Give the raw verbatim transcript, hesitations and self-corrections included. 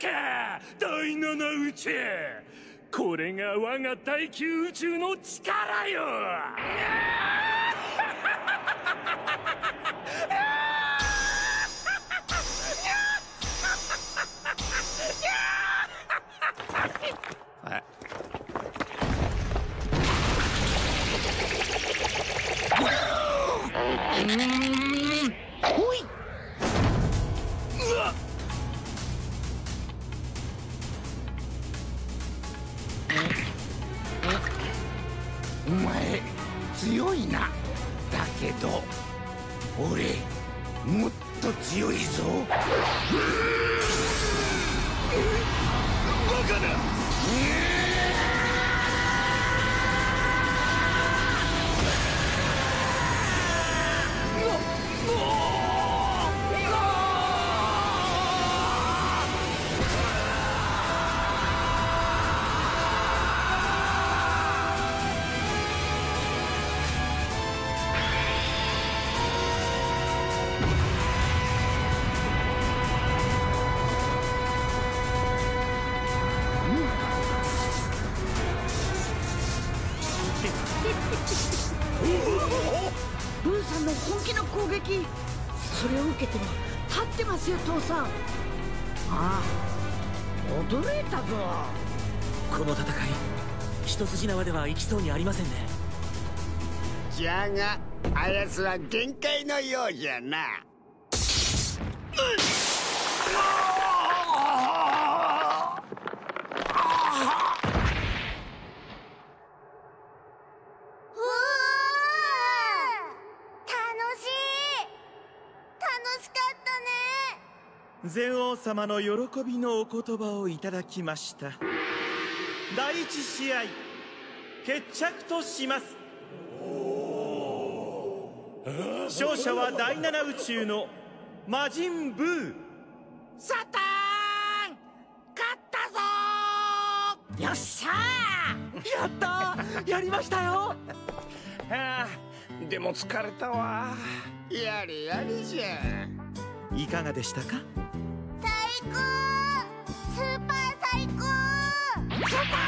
か第七宇宙。これが我が大宮宇宙の力よ。 おい。お前強いな。だけど俺もっと強いぞ。バカだ。 ブンさんの本気の攻撃、それを受けても立ってますよ父さん。ああ、驚いたぞ。 この戦い一筋縄ではいきそうにありませんね。 じゃがあやつは限界のようじゃな。 禅王様の喜びのお言葉をいただきました。第一試合決着とします。勝者は第七宇宙の魔人ブー。 サタン勝ったぞ。よっしゃー。 やったー、やりましたよ。 はあ、でも疲れたわ。 やれやれじゃ。 いかがでしたか？ 最高、スーパー最高。 サタ